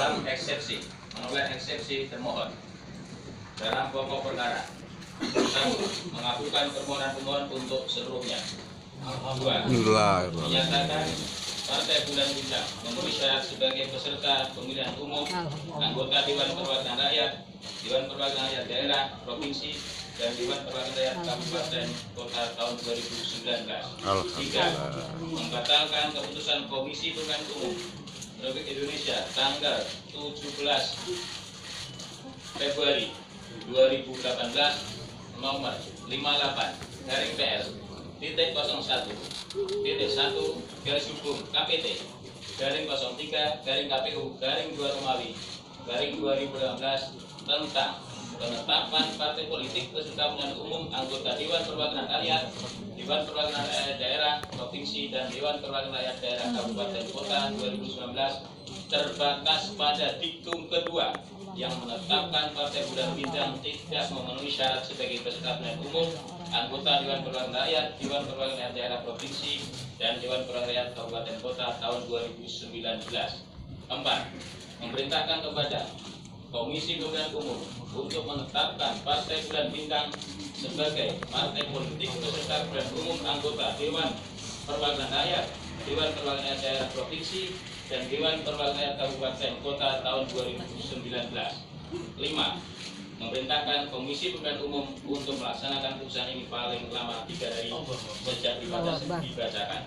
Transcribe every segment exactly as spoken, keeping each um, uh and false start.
dalam eksepsi, menolak eksepsi termohon dalam pokok perkara. Satu, mengabulkan permohonan pemohon untuk seluruhnya. Dua, menyatakan Partai Bulan Bintang memenuhi syarat sebagai peserta pemilihan umum anggota Dewan Perwakilan Rakyat, Dewan Perwakilan Rakyat Daerah, Provinsi, dan Dewan Perwakilan Rakyat Kabupaten Kota tahun dua ribu sembilan belas. Tiga, membatalkan keputusan Komisi Pemilihan Umum Republik Indonesia tanggal tujuh belas Februari dua ribu delapan belas nomor lima puluh delapan garing P L titik nol satu titik satu garis hukum K P T garing nol tiga garing K P U garing dua Romawi garing dua ribu delapan belas tentang penetapan partai politik peserta pemilihan umum anggota Dewan Perwakilan Rakyat, Dewan Perwakilan Rakyat Daerah, Provinsi, dan Dewan Perwakilan Rakyat Daerah Kabupaten Kota dua ribu sembilan belas terbatas pada diktum kedua yang menetapkan Partai Bulan Bintang tidak memenuhi syarat sebagai peserta pemilihan umum anggota Dewan Perwakilan Rakyat, Dewan Perwakilan Rakyat Daerah Provinsi, dan Dewan Perwakilan Rakyat Kabupaten Kota tahun dua ribu sembilan belas. Empat, memerintahkan kepada Komisi Pemilihan Umum untuk menetapkan Partai Bulan Bintang sebagai partai politik peserta pemilihan umum anggota Dewan Perwakilan Rakyat, Dewan Perwakilan Rakyat Daerah Provinsi, dan Dewan Perwakilan Rakyat Kabupaten Kota tahun dua ribu sembilan belas. Lima, memerintahkan Komisi Pemilihan Umum untuk melaksanakan putusan ini paling lama tiga hari sejak dibacakan.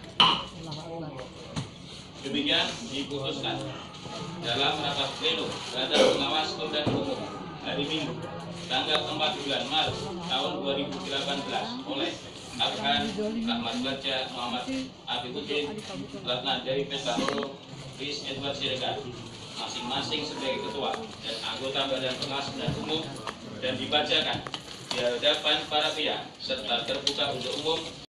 Demikian diputuskan dalam rapat pleno Badan Pengawas Pemilihan Umum hari Minggu tanggal empat bulan Maret tahun dua ribu delapan belas oleh Arhan Rahmat Baja, Muhammad Afifuddin, Ratna Dewi Pestahoro, Chris Edward Siregar, masing-masing sebagai ketua dan anggota Badan Pengawas Pemilihan Umum, dan dibacakan di hadapan para pihak serta terbuka untuk umum.